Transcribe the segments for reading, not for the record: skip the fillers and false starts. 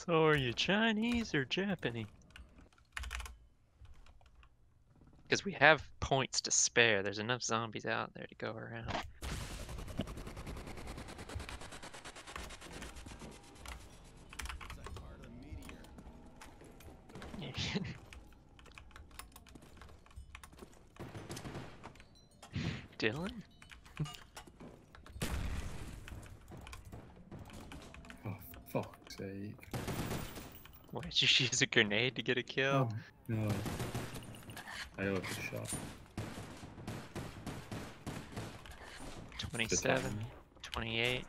So are you Chinese or Japanese? Because we have points to spare. There's enough zombies out there to go around. Dylan? Oh, fuck's sake. Why did you use a grenade to get a kill? Oh, no. I overshot. 27, 28.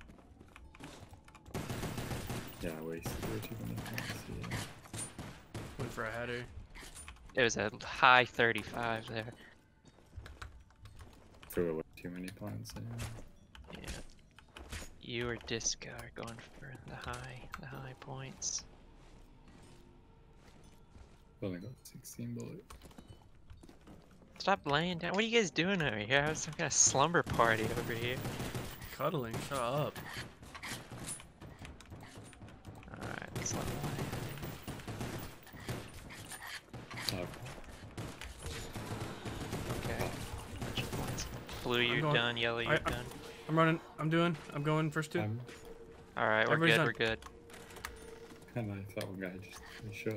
Yeah, I wasted way too many points here. Went for a header. It was a high 35 there. Threw away too many points here. Yeah. You or Disco are going for the high points. Only got 16 bullets. Stop laying down. What are you guys doing over here? I have some kind of slumber party over here. Cuddling, shut up. Alright, let's let Oh, Okay. Points. Blue, you're going. done. Yellow, you're done. I'm running. I'm going first two. Alright, we're Everybody's good. done. We're good. and I thought one guy just shot.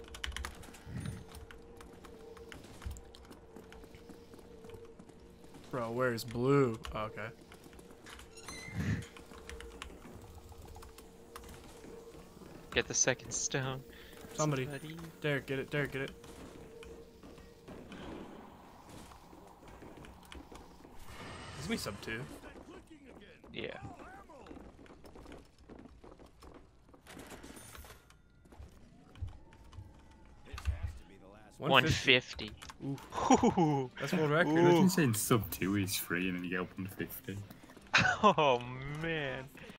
Bro, where's blue? Oh, okay. Get the second stone. Somebody. Derek, get it. Derek, get it. It's me sub 2. Yeah. One 150. Ooh. That's world record. Imagine saying sub 2 is free and then you get up on 50. Oh man.